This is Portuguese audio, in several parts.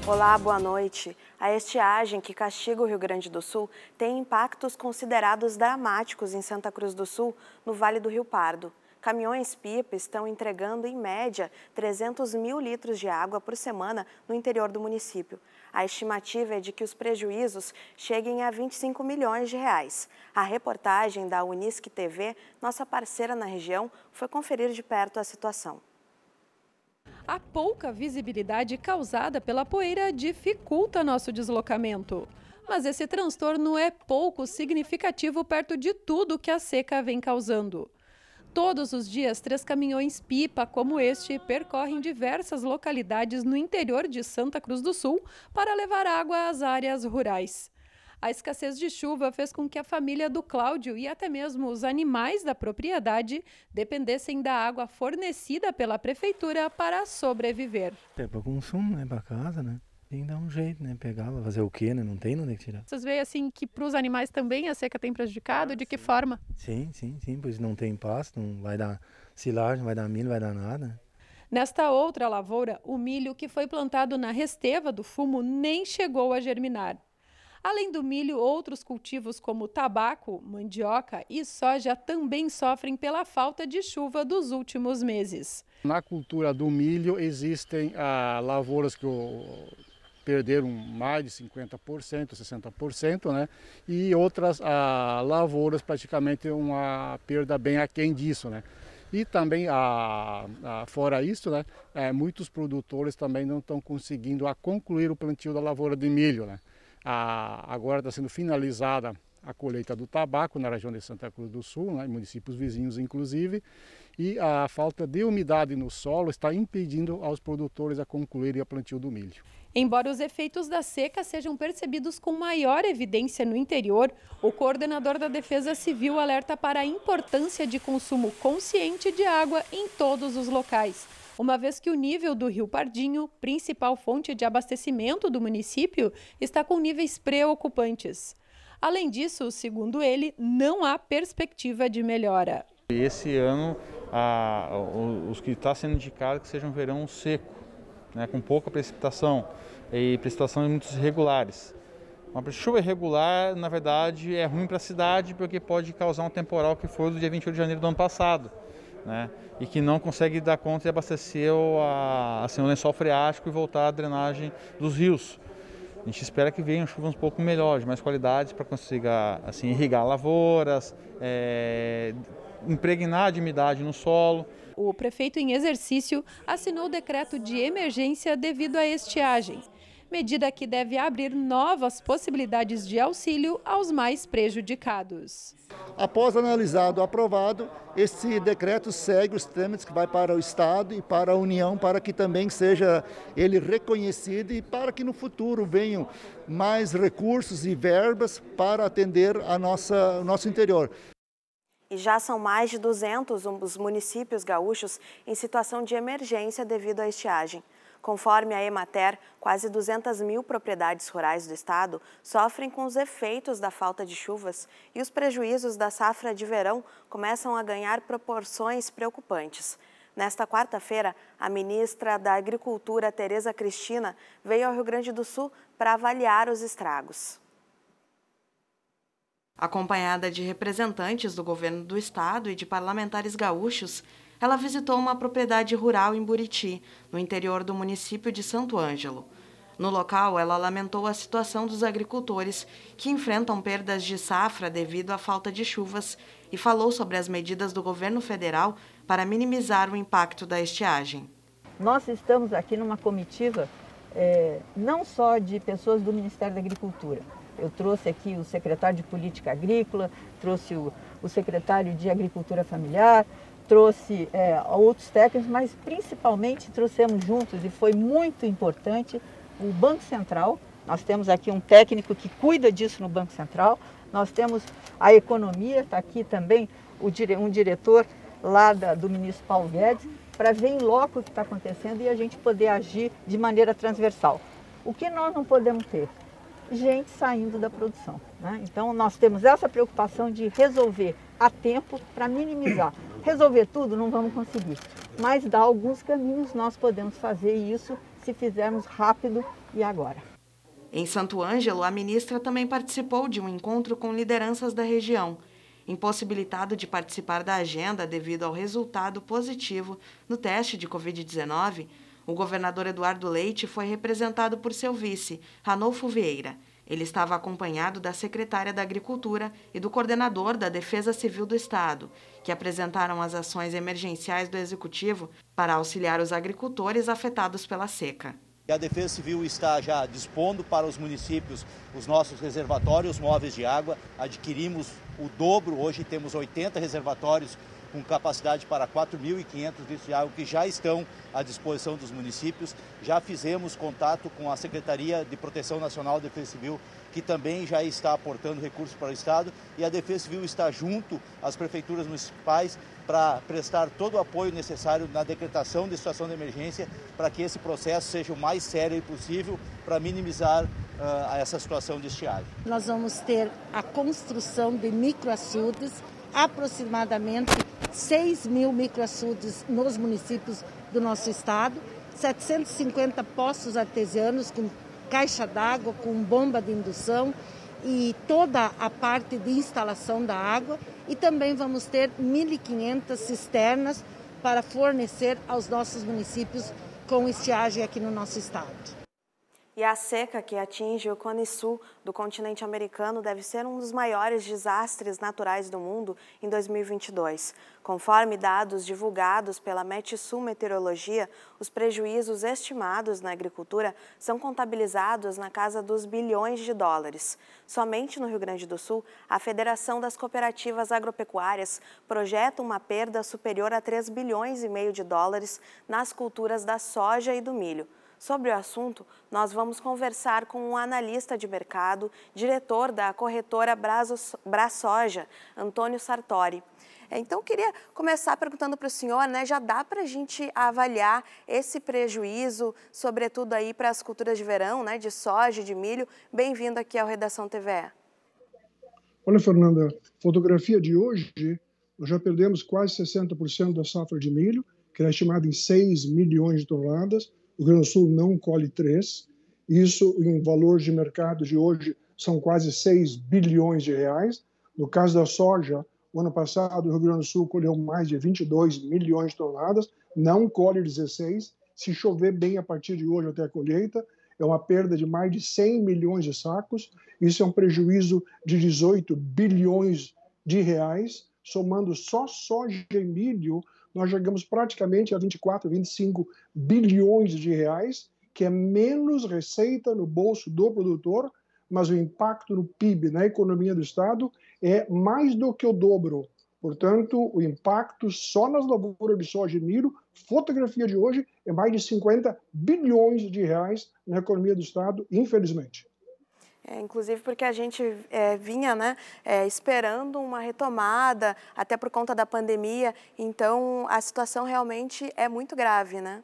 Olá, boa noite. A estiagem que castiga o Rio Grande do Sul tem impactos considerados dramáticos em Santa Cruz do Sul, no Vale do Rio Pardo. Caminhões-pipa estão entregando, em média, 300 mil litros de água por semana no interior do município. A estimativa é de que os prejuízos cheguem a 25 milhões de reais. A reportagem da Unisc TV, nossa parceira na região, foi conferir de perto a situação. A pouca visibilidade causada pela poeira dificulta nosso deslocamento. Mas esse transtorno é pouco significativo perto de tudo que a seca vem causando. Todos os dias, 3 caminhões-pipa como este percorrem diversas localidades no interior de Santa Cruz do Sul para levar água às áreas rurais. A escassez de chuva fez com que a família do Cláudio e até mesmo os animais da propriedade dependessem da água fornecida pela prefeitura para sobreviver. É para consumo, né? Para casa, né? Tem que dar um jeito, né? Pegar, vai fazer o quê, né? Não tem onde tirar. Vocês veem assim que para os animais também a seca tem prejudicado? De que forma? Sim, pois não tem pasto, não vai dar silagem, não vai dar milho, não vai dar nada. Nesta outra lavoura, o milho que foi plantado na resteva do fumo nem chegou a germinar. Além do milho, outros cultivos como tabaco, mandioca e soja também sofrem pela falta de chuva dos últimos meses. Na cultura do milho existem lavouras que perderam mais de 50%, 60%, né? E outras lavouras praticamente uma perda bem aquém disso, né? E também, fora isso, né, muitos produtores também não estão conseguindo concluir o plantio da lavoura de milho, né? Agora está sendo finalizada a colheita do tabaco na região de Santa Cruz do Sul, né, em municípios vizinhos inclusive, e a falta de umidade no solo está impedindo aos produtores a concluírem o plantio do milho. Embora os efeitos da seca sejam percebidos com maior evidência no interior, o coordenador da Defesa Civil alerta para a importância de consumo consciente de água em todos os locais, uma vez que o nível do Rio Pardinho, principal fonte de abastecimento do município, está com níveis preocupantes. Além disso, segundo ele, não há perspectiva de melhora. Esse ano, os que está sendo indicado que seja um verão seco, né, com pouca precipitação e precipitações muito irregulares. Uma chuva irregular, na verdade, é ruim para a cidade porque pode causar um temporal que foi do dia 28 de janeiro do ano passado, né, e que não consegue dar conta de abastecer o lençol freático e voltar à drenagem dos rios. A gente espera que venham chuvas um pouco melhores, de mais qualidade, para conseguir assim, irrigar lavouras, impregnar de umidade no solo. O prefeito em exercício assinou o decreto de emergência devido à estiagem, medida que deve abrir novas possibilidades de auxílio aos mais prejudicados. Após analisado e aprovado, esse decreto segue os trâmites que vai para o Estado e para a União, para que também seja ele reconhecido e para que no futuro venham mais recursos e verbas para atender o nosso interior. E já são mais de 200 os municípios gaúchos em situação de emergência devido à estiagem. Conforme a Emater, quase 200 mil propriedades rurais do estado sofrem com os efeitos da falta de chuvas e os prejuízos da safra de verão começam a ganhar proporções preocupantes. Nesta quarta-feira, a ministra da Agricultura, Tereza Cristina, veio ao Rio Grande do Sul para avaliar os estragos. Acompanhada de representantes do governo do estado e de parlamentares gaúchos, ela visitou uma propriedade rural em Buriti, no interior do município de Santo Ângelo. No local, ela lamentou a situação dos agricultores que enfrentam perdas de safra devido à falta de chuvas e falou sobre as medidas do governo federal para minimizar o impacto da estiagem. Nós estamos aqui numa comitiva não só de pessoas do Ministério da Agricultura. Eu trouxe aqui o secretário de Política Agrícola, trouxe o secretário de Agricultura Familiar, trouxe outros técnicos, mas principalmente trouxemos juntos, e foi muito importante, o Banco Central. Nós temos aqui um técnico que cuida disso no Banco Central, nós temos a economia, está aqui também um diretor lá do ministro Paulo Guedes, para ver em loco o que está acontecendo e a gente poder agir de maneira transversal. O que nós não podemos ter? Gente saindo da produção, né? Então nós temos essa preocupação de resolver a tempo para minimizar. Resolver tudo não vamos conseguir, mas dar alguns caminhos nós podemos fazer isso se fizermos rápido e agora. Em Santo Ângelo, a ministra também participou de um encontro com lideranças da região. Impossibilitado de participar da agenda devido ao resultado positivo no teste de Covid-19, o governador Eduardo Leite foi representado por seu vice, Ranolfo Vieira. Ele estava acompanhado da secretária da Agricultura e do coordenador da Defesa Civil do Estado, que apresentaram as ações emergenciais do Executivo para auxiliar os agricultores afetados pela seca. A Defesa Civil está já dispondo para os municípios os nossos reservatórios móveis de água. Adquirimos o dobro, hoje temos 80 reservatórios com capacidade para 4.500 litros de água que já estão à disposição dos municípios. Já fizemos contato com a Secretaria de Proteção Nacional da Defesa Civil, que também já está aportando recursos para o Estado, e a Defesa Civil está junto às prefeituras municipais para prestar todo o apoio necessário na decretação de situação de emergência, para que esse processo seja o mais sério possível para minimizar essa situação de estiagem. Nós vamos ter a construção de microaçudes, aproximadamente 6.000 microaçudes nos municípios do nosso estado, 750 poços artesianos com caixa d'água, com bomba de indução e toda a parte de instalação da água, e também vamos ter 1.500 cisternas para fornecer aos nossos municípios com estiagem aqui no nosso estado. E a seca que atinge o Cone Sul do continente americano deve ser um dos maiores desastres naturais do mundo em 2022. Conforme dados divulgados pela Metsul Meteorologia, os prejuízos estimados na agricultura são contabilizados na casa dos bilhões de dólares. Somente no Rio Grande do Sul, a Federação das Cooperativas Agropecuárias projeta uma perda superior a 3,5 bilhões de dólares nas culturas da soja e do milho. Sobre o assunto, nós vamos conversar com um analista de mercado, diretor da corretora BraSoja, Antônio Sartori. Então, queria começar perguntando para o senhor, já dá para a gente avaliar esse prejuízo, sobretudo aí para as culturas de verão, de soja e de milho. Bem-vindo aqui ao Redação TVE. Olha, Fernanda, fotografia de hoje, nós já perdemos quase 60% da safra de milho, que era estimada em 6 milhões de toneladas. O Rio Grande do Sul não colhe 3. Isso, em valor de mercado de hoje, são quase 6 bilhões de reais. No caso da soja, o ano passado, o Rio Grande do Sul colheu mais de 22 milhões de toneladas, não colhe 16. Se chover bem a partir de hoje até a colheita, é uma perda de mais de 100 milhões de sacos. Isso é um prejuízo de 18 bilhões de reais. Somando só soja e milho, nós chegamos praticamente a 24, 25 bilhões de reais, que é menos receita no bolso do produtor, mas o impacto no PIB, na economia do Estado, é mais do que o dobro. Portanto, o impacto só nas lavouras de soja e milho, fotografia de hoje, é mais de 50 bilhões de reais na economia do Estado, infelizmente. Inclusive porque a gente vinha esperando uma retomada, até por conta da pandemia, então a situação realmente é muito grave, né?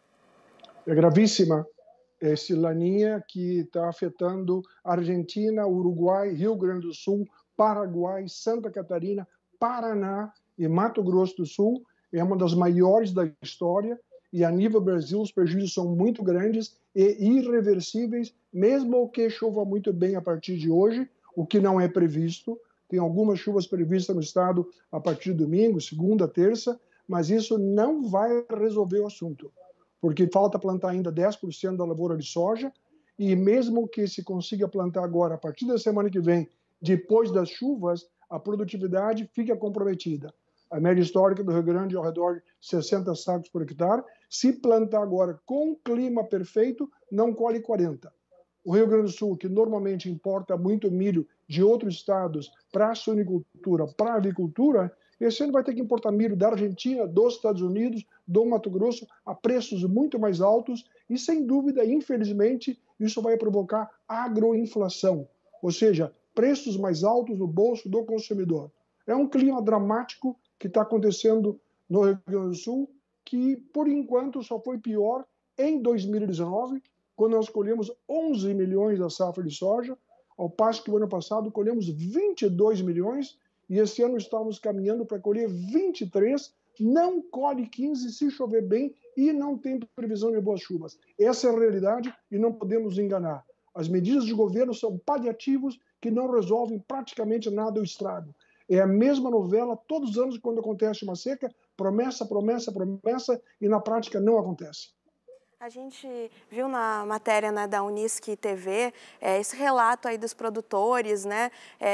É gravíssima. Esse laninha que está afetando Argentina, Uruguai, Rio Grande do Sul, Paraguai, Santa Catarina, Paraná e Mato Grosso do Sul, é uma das maiores da história, e a nível Brasil os prejuízos são muito grandes e irreversíveis, mesmo que chova muito bem a partir de hoje, o que não é previsto. Tem algumas chuvas previstas no estado a partir de domingo, segunda, terça, mas isso não vai resolver o assunto, porque falta plantar ainda 10% da lavoura de soja, e mesmo que se consiga plantar agora, a partir da semana que vem, depois das chuvas, a produtividade fica comprometida. A média histórica do Rio Grande é ao redor de 60 sacos por hectare. Se plantar agora com clima perfeito, não colhe 40. O Rio Grande do Sul, que normalmente importa muito milho de outros estados para a suinicultura, para a avicultura, esse ano vai ter que importar milho da Argentina, dos Estados Unidos, do Mato Grosso, a preços muito mais altos e, sem dúvida, infelizmente, isso vai provocar agroinflação, ou seja, preços mais altos no bolso do consumidor. É um clima dramático que está acontecendo no Rio Grande do Sul, que, por enquanto, só foi pior em 2019, quando nós colhemos 11 milhões da safra de soja, ao passo que o ano passado colhemos 22 milhões, e esse ano estamos caminhando para colher 23, não colhe 15 se chover bem e não tem previsão de boas chuvas. Essa é a realidade e não podemos enganar. As medidas de governo são paliativos que não resolvem praticamente nada do estrago. É a mesma novela todos os anos quando acontece uma seca, promessa, promessa, promessa, e na prática não acontece. A gente viu na matéria, né, da Unisque TV esse relato aí dos produtores, né?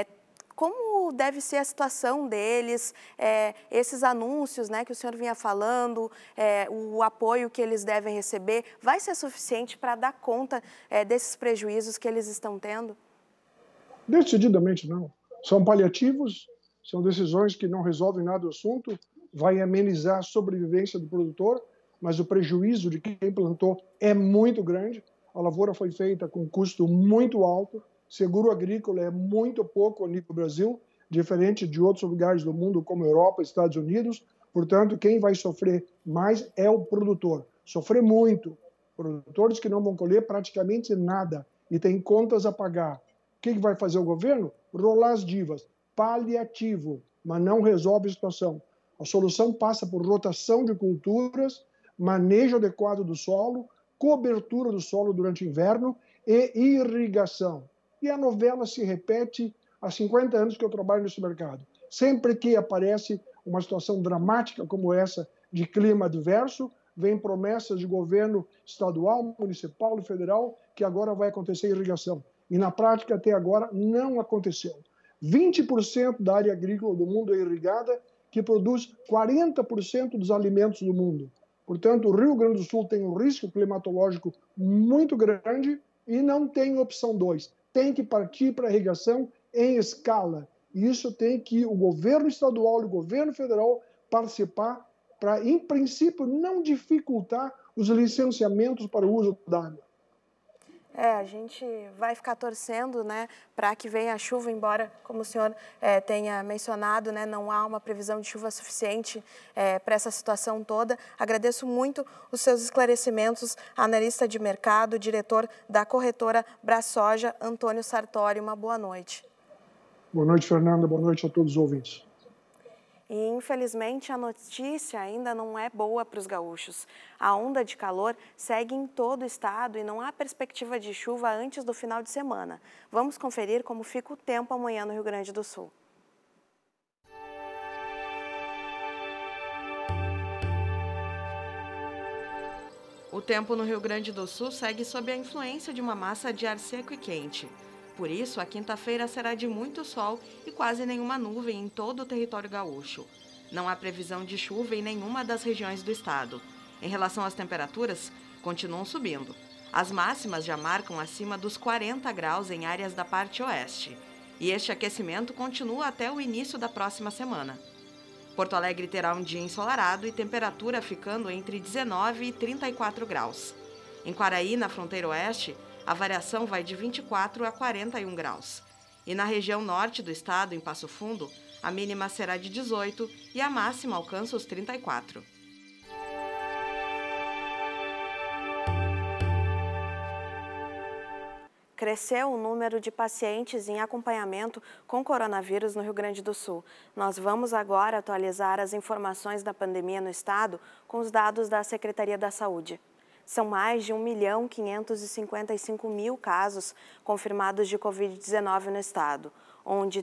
Como deve ser a situação deles, esses anúncios, né, que o senhor vinha falando, o apoio que eles devem receber, vai ser suficiente para dar conta desses prejuízos que eles estão tendo? Decididamente não. São paliativos, são decisões que não resolvem nada do assunto, vai amenizar a sobrevivência do produtor, mas o prejuízo de quem plantou é muito grande. A lavoura foi feita com custo muito alto, seguro agrícola é muito pouco a nível do Brasil, diferente de outros lugares do mundo, como Europa, Estados Unidos. Portanto, quem vai sofrer mais é o produtor. Sofrer muito. Produtores que não vão colher praticamente nada e têm contas a pagar. O que vai fazer o governo? Rolar as divas. Paliativo, mas não resolve a situação. A solução passa por rotação de culturas, manejo adequado do solo, cobertura do solo durante o inverno e irrigação. E a novela se repete há 50 anos que eu trabalho nesse mercado. Sempre que aparece uma situação dramática como essa de clima adverso, vem promessas de governo estadual, municipal e federal que agora vai acontecer irrigação. E na prática, até agora, não aconteceu. 20% da área agrícola do mundo é irrigada, que produz 40% dos alimentos do mundo. Portanto, o Rio Grande do Sul tem um risco climatológico muito grande e não tem opção 2. Tem que partir para a irrigação em escala. E isso tem que o governo estadual e o governo federal participar para, em princípio, não dificultar os licenciamentos para o uso da água. A gente vai ficar torcendo, né, para que venha a chuva, embora, como o senhor tenha mencionado, né, não há uma previsão de chuva suficiente para essa situação toda. Agradeço muito os seus esclarecimentos, analista de mercado, diretor da corretora Brasoja, Antônio Sartori. Uma boa noite. Boa noite, Fernanda. Boa noite a todos os ouvintes. E, infelizmente, a notícia ainda não é boa para os gaúchos. A onda de calor segue em todo o estado e não há perspectiva de chuva antes do final de semana. Vamos conferir como fica o tempo amanhã no Rio Grande do Sul. O tempo no Rio Grande do Sul segue sob a influência de uma massa de ar seco e quente. Por isso, a quinta-feira será de muito sol e quase nenhuma nuvem em todo o território gaúcho. Não há previsão de chuva em nenhuma das regiões do estado. Em relação às temperaturas, continuam subindo. As máximas já marcam acima dos 40 graus em áreas da parte oeste. E este aquecimento continua até o início da próxima semana. Porto Alegre terá um dia ensolarado e temperatura ficando entre 19 e 34 graus. Em Quaraí, na fronteira oeste, a variação vai de 24 a 41 graus. E na região norte do estado, em Passo Fundo, a mínima será de 18 e a máxima alcança os 34. Cresceu o número de pacientes em acompanhamento com coronavírus no Rio Grande do Sul. Nós vamos agora atualizar as informações da pandemia no estado com os dados da Secretaria da Saúde. São mais de 1.555.000 casos confirmados de Covid-19 no estado, onde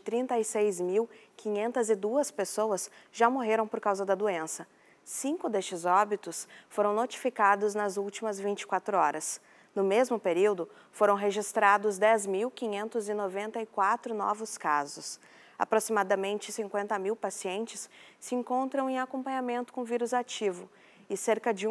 36.502 pessoas já morreram por causa da doença. 5 destes óbitos foram notificados nas últimas 24 horas. No mesmo período, foram registrados 10.594 novos casos. Aproximadamente 50.000 pacientes se encontram em acompanhamento com vírus ativo e cerca de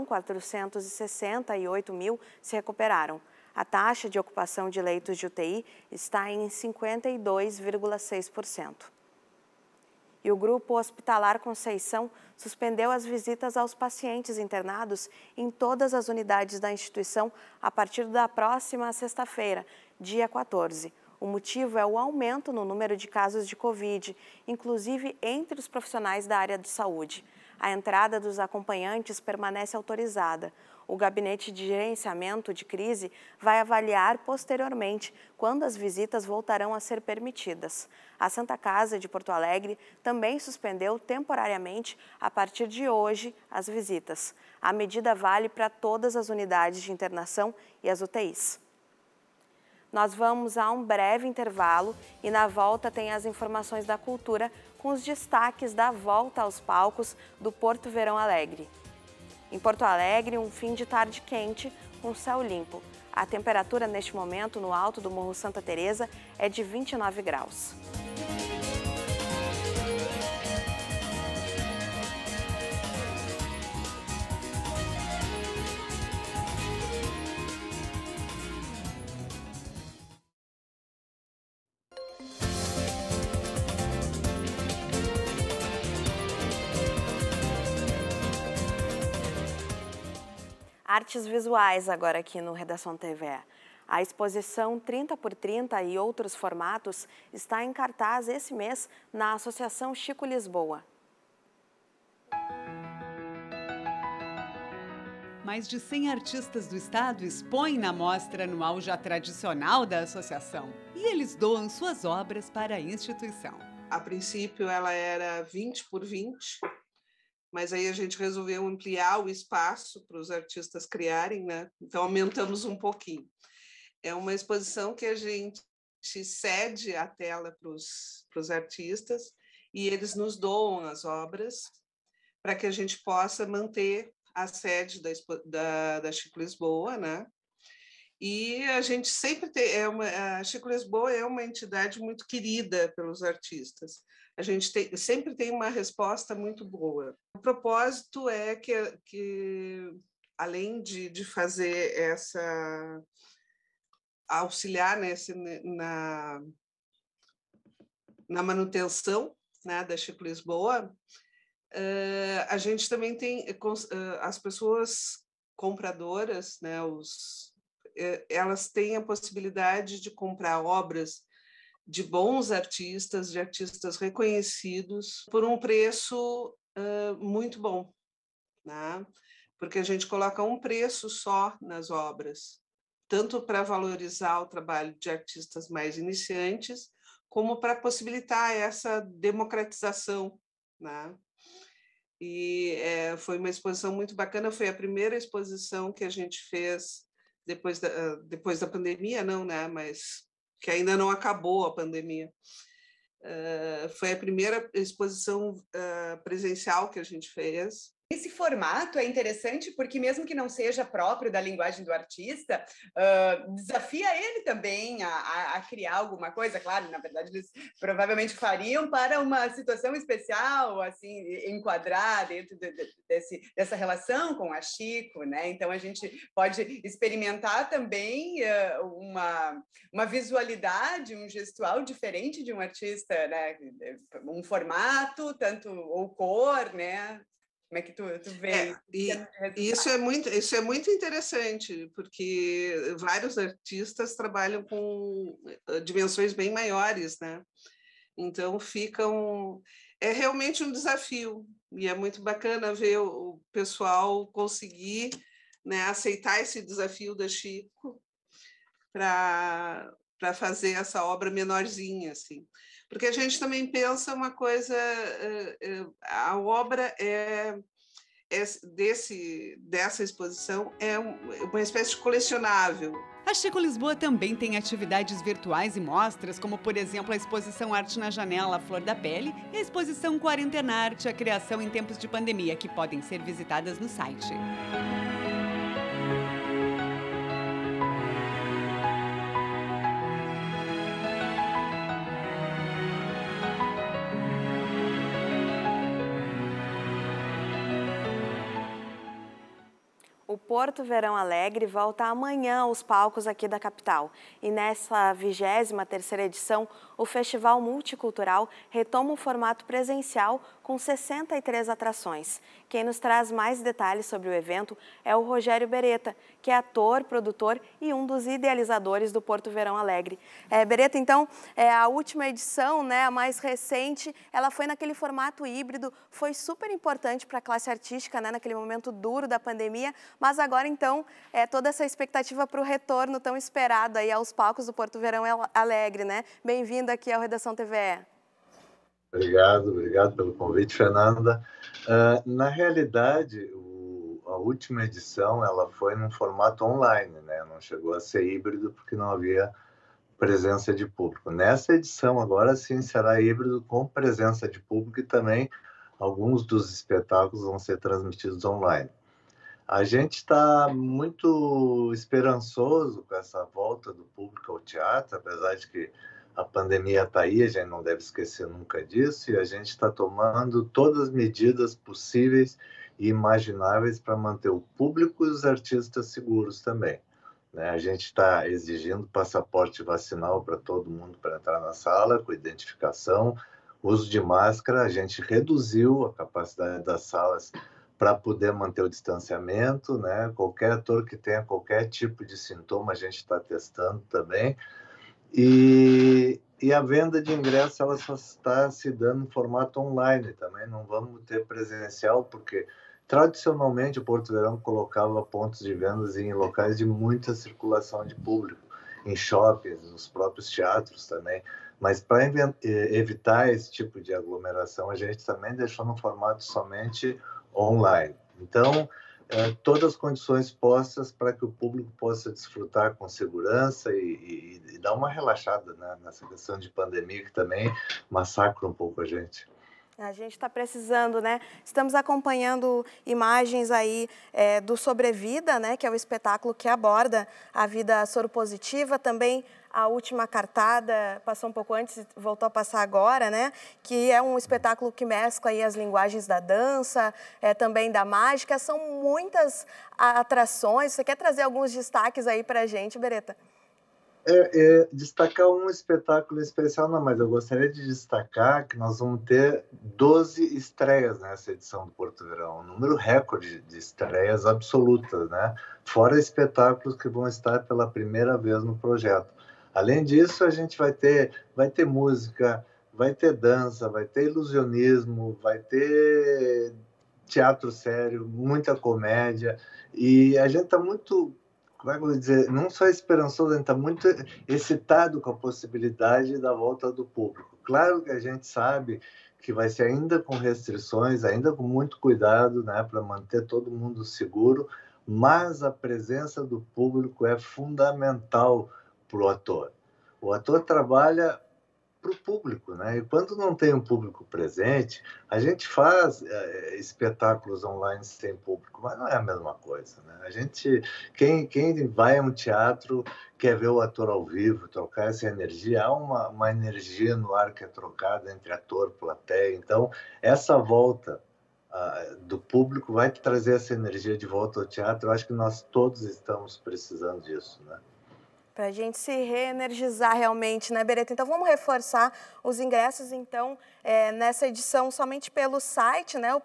1.468.000 se recuperaram. A taxa de ocupação de leitos de UTI está em 52,6%. E o Grupo Hospitalar Conceição suspendeu as visitas aos pacientes internados em todas as unidades da instituição a partir da próxima sexta-feira, dia 14. O motivo é o aumento no número de casos de Covid, inclusive entre os profissionais da área de saúde. A entrada dos acompanhantes permanece autorizada. O Gabinete de Gerenciamento de Crise vai avaliar posteriormente quando as visitas voltarão a ser permitidas. A Santa Casa de Porto Alegre também suspendeu temporariamente, a partir de hoje, as visitas. A medida vale para todas as unidades de internação e as UTIs. Nós vamos a um breve intervalo e na volta tem as informações da cultura com os destaques da volta aos palcos do Porto Verão Alegre. Em Porto Alegre, um fim de tarde quente com céu limpo. A temperatura neste momento no alto do Morro Santa Teresa é de 29 graus. Artes visuais agora aqui no Redação TVE. A exposição 30x30 e outros formatos está em cartaz esse mês na Associação Chico Lisboa. Mais de 100 artistas do estado expõem na mostra anual já tradicional da associação e eles doam suas obras para a instituição. A princípio ela era 20 por 20, mas aí a gente resolveu ampliar o espaço para os artistas criarem, né? Então aumentamos um pouquinho. É uma exposição que a gente cede a tela para os artistas e eles nos doam as obras para que a gente possa manter a sede da Chico Lisboa, né? E a gente sempre tem... a Chico Lisboa é uma entidade muito querida pelos artistas. A gente sempre tem uma resposta muito boa. O propósito é que além de fazer essa... auxiliar na manutenção, né, da Chico Lisboa, a gente também tem as pessoas compradoras, né, elas têm a possibilidade de comprar obras de bons artistas, de artistas reconhecidos, por um preço muito bom, né? Porque a gente coloca um preço só nas obras, tanto para valorizar o trabalho de artistas mais iniciantes, como para possibilitar essa democratização, né? E foi uma exposição muito bacana, foi a primeira exposição que a gente fez depois da pandemia, não, né? Mas que ainda não acabou a pandemia. Foi a primeira exposição presencial que a gente fez. Esse formato é interessante porque, mesmo que não seja próprio da linguagem do artista, desafia ele também a criar alguma coisa. Claro, na verdade, eles provavelmente fariam para uma situação especial, assim, enquadrar dentro dessa relação com a Chico, né? Então, a gente pode experimentar também uma visualidade, um gestual diferente de um artista, né? Um formato, tanto ou cor, né? Como é que tu vê? Isso é muito interessante, porque vários artistas trabalham com dimensões bem maiores, né? Então é realmente um desafio, e é muito bacana ver o pessoal conseguir, né, aceitar esse desafio da Chico para fazer essa obra menorzinha, assim. Porque a gente também pensa uma coisa, a obra dessa exposição é uma espécie de colecionável. A Chico Lisboa também tem atividades virtuais e mostras, como, por exemplo, a exposição Arte na Janela, a Flor da Pele, e a exposição Quarentenarte, a criação em tempos de pandemia, que podem ser visitadas no site. O Porto Verão Alegre volta amanhã aos palcos aqui da capital. E nessa 23ª edição, o Festival Multicultural retoma o formato presencial com 63 atrações. Quem nos traz mais detalhes sobre o evento é o Rogério Beretta, que é ator, produtor e um dos idealizadores do Porto Verão Alegre. Beretta, então, a última edição, né, a mais recente, ela foi naquele formato híbrido, foi super importante para a classe artística, né, naquele momento duro da pandemia, mas agora, então, toda essa expectativa para o retorno tão esperado aí aos palcos do Porto Verão Alegre, né? Bem-vindo aqui ao Redação TVE. Obrigado pelo convite, Fernanda. Na realidade, a última edição ela foi num formato online, né? Não chegou a ser híbrido porque não havia presença de público. Nessa edição, agora sim, será híbrido com presença de público e também alguns dos espetáculos vão ser transmitidos online. A gente está muito esperançoso com essa volta do público ao teatro, apesar de que a pandemia está aí, a gente não deve esquecer nunca disso, e a gente está tomando todas as medidas possíveis e imagináveis para manter o público e os artistas seguros também, né? A gente está exigindo passaporte vacinal para todo mundo para entrar na sala, com identificação, uso de máscara, a gente reduziu a capacidade das salas para poder manter o distanciamento, né? Qualquer ator que tenha qualquer tipo de sintoma, a gente está testando também. E a venda de ingressos ela só está se dando em formato online também, não vamos ter presencial, porque tradicionalmente o Porto Verão colocava pontos de vendas em locais de muita circulação de público, em shoppings, nos próprios teatros também. Mas para evitar esse tipo de aglomeração, a gente também deixou no formato somente online. Então, todas as condições postas para que o público possa desfrutar com segurança e dar uma relaxada, né, nessa questão de pandemia que também massacra um pouco a gente. A gente está precisando, né? Estamos acompanhando imagens aí do Sobrevida, né? Que é o espetáculo que aborda a vida soropositiva, também a última cartada, passou um pouco antes, voltou a passar agora, né? Que é um espetáculo que mescla aí as linguagens da dança, também da mágica, são muitas atrações. Você quer trazer alguns destaques aí para a gente, Beretta? Destacar um espetáculo especial, não, mas eu gostaria de destacar que nós vamos ter 12 estreias nessa edição do Porto Verão, um número recorde de estreias absolutas, né? Fora espetáculos que vão estar pela primeira vez no projeto. Além disso, a gente vai ter música, vai ter dança, vai ter ilusionismo, vai ter teatro sério, muita comédia, e a gente está muito, como é que eu vou dizer, não só esperançoso, a gente está muito excitado com a possibilidade da volta do público. Claro que a gente sabe que vai ser ainda com restrições, ainda com muito cuidado, né, para manter todo mundo seguro, mas a presença do público é fundamental para o ator. O ator trabalha para o público, né? E quando não tem um público presente, a gente faz espetáculos online sem público, mas não é a mesma coisa, né? A gente, quem vai a um teatro quer ver o ator ao vivo, trocar essa energia, há uma energia no ar que é trocada entre ator e plateia. Então, essa volta do público vai trazer essa energia de volta ao teatro. Eu acho que nós todos estamos precisando disso, né? Para a gente se reenergizar realmente, né, Beretta? Então, vamos reforçar os ingressos, então, nessa edição somente pelo site, né, o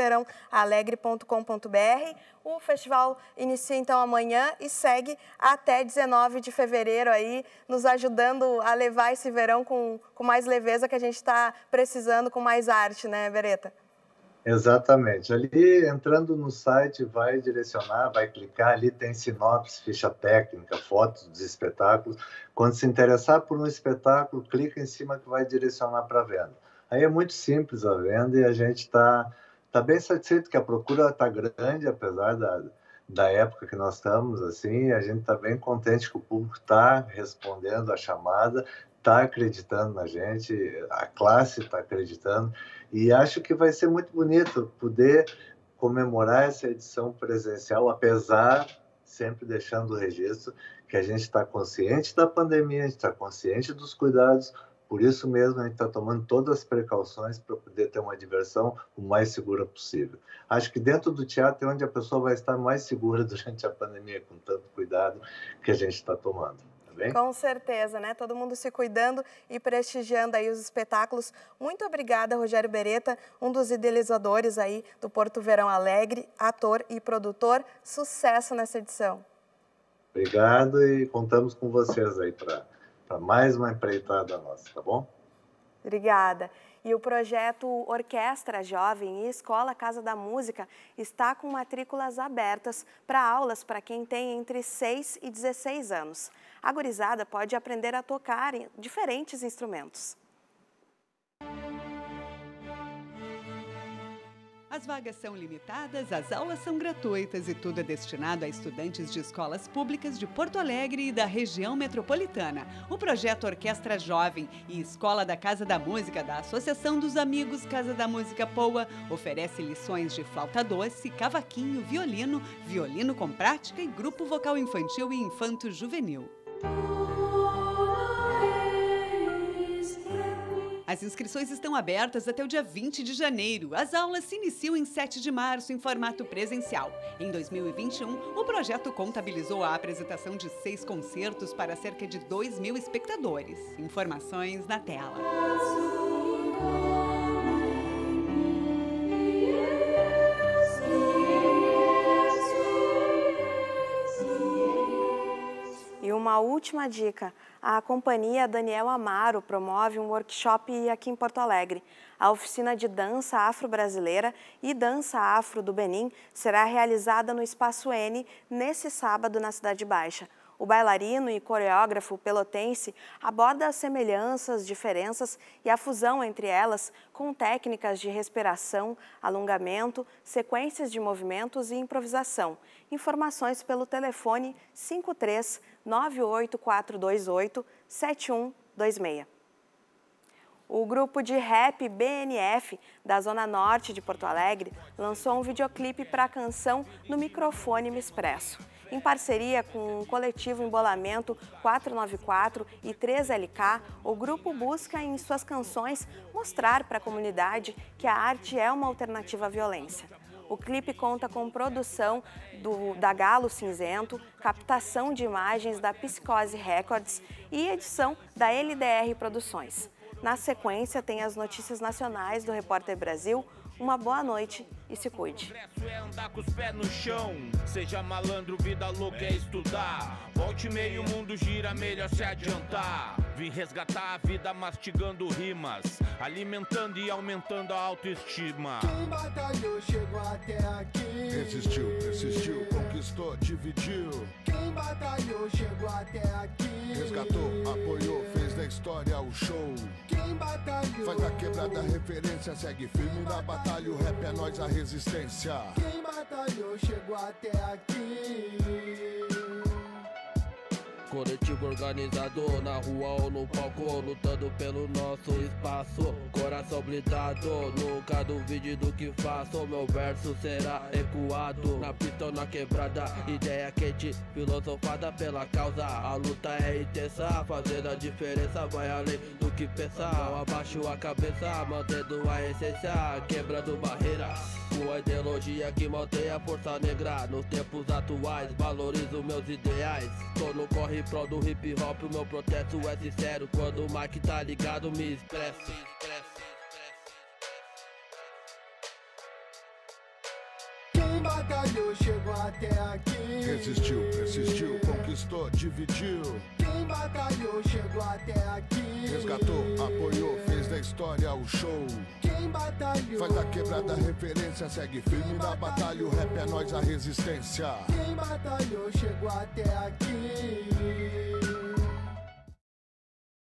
portoverãoalegre.com.br. O festival inicia, então, amanhã e segue até 19 de fevereiro, aí, nos ajudando a levar esse verão com mais leveza que a gente está precisando, com mais arte, né, Beretta? Exatamente. Ali, entrando no site, vai direcionar, vai clicar, ali tem sinopse, ficha técnica, fotos dos espetáculos. Quando se interessar por um espetáculo, clica em cima que vai direcionar para a venda. Aí é muito simples a venda e a gente está bem satisfeito que a procura está grande, apesar da época que nós estamos, assim, a gente está bem contente que o público está respondendo a chamada, está acreditando na gente, a classe está acreditando, e acho que vai ser muito bonito poder comemorar essa edição presencial, apesar, sempre deixando o registro, que a gente está consciente da pandemia, a gente está consciente dos cuidados, por isso mesmo a gente está tomando todas as precauções para poder ter uma diversão o mais segura possível. Acho que dentro do teatro é onde a pessoa vai estar mais segura durante a pandemia, com tanto cuidado que a gente está tomando. bem? Com certeza, né? Todo mundo se cuidando e prestigiando aí os espetáculos. Muito obrigada, Rogério Beretta, um dos idealizadores aí do Porto Verão Alegre, ator e produtor. Sucesso nessa edição. Obrigado e contamos com vocês aí para mais uma empreitada nossa, tá bom? Obrigada. E o projeto Orquestra Jovem e Escola Casa da Música está com matrículas abertas para aulas para quem tem entre 6 e 16 anos. A gurizada pode aprender a tocar diferentes instrumentos. As vagas são limitadas, as aulas são gratuitas e tudo é destinado a estudantes de escolas públicas de Porto Alegre e da região metropolitana. O projeto Orquestra Jovem e Escola da Casa da Música da Associação dos Amigos Casa da Música Poa oferece lições de flauta doce, cavaquinho, violino, violino com prática e grupo vocal infantil e infanto-juvenil. As inscrições estão abertas até o dia 20 de janeiro. As aulas se iniciam em 7 de março em formato presencial. Em 2021, o projeto contabilizou a apresentação de 6 concertos para cerca de 2.000 espectadores. Informações na tela. E uma última dica, a companhia Daniel Amaro promove um workshop aqui em Porto Alegre. A oficina de dança afro-brasileira e dança afro do Benin será realizada no Espaço N nesse sábado na Cidade Baixa. O bailarino e coreógrafo pelotense aborda as semelhanças, diferenças e a fusão entre elas com técnicas de respiração, alongamento, sequências de movimentos e improvisação. Informações pelo telefone 53 98428 7126. O grupo de rap BNF da Zona Norte de Porto Alegre lançou um videoclipe para a canção No Microfone Me Expresso. Em parceria com o coletivo Embolamento 494 e 3LK, o grupo busca em suas canções mostrar para a comunidade que a arte é uma alternativa à violência. O clipe conta com produção da Galo Cinzento, captação de imagens da Psicose Records e edição da LDR Produções. Na sequência, tem as notícias nacionais do Repórter Brasil. Uma boa noite e se cuide. É andar com os pés no chão, seja malandro, vida louca é estudar. Volte meio, o mundo gira, melhor se adiantar. Vim resgatar a vida mastigando rimas, alimentando e aumentando a autoestima. Quem batalhou chegou até aqui. Resistiu, persistiu, conquistou, dividiu. Quem batalhou chegou até aqui. Resgatou, apoiou, fez da história o show. Quem batalhou faz da quebrada referência, segue firme na batalha, o rap é nós a resistência. Quem batalhou chegou até aqui. Coletivo organizado na rua ou no palco, lutando pelo nosso espaço. Coração blindado, nunca duvide do que faço. Meu verso será ecoado na pista ou na quebrada. Ideia quente, filosofada pela causa. A luta é intensa, fazendo a diferença. Vai além do que pensar, não abaixo a cabeça, mantendo a essência, quebrando barreiras. Com a ideologia que mantém a força negra. Nos tempos atuais, valorizo meus ideais. Tô no corre prol do hip hop, o meu protesto é sincero. Quando o mic tá ligado, me expresso. Quem batalhou chegou até aqui. Resistiu, persistiu, conquistou, dividiu. Quem batalhou chegou até aqui. Resgatou, apoiou, fez da história o show. Quem batalhou faz da quebrada referência, segue firme na batalha, o rap é nós a resistência. Quem batalhou chegou até aqui.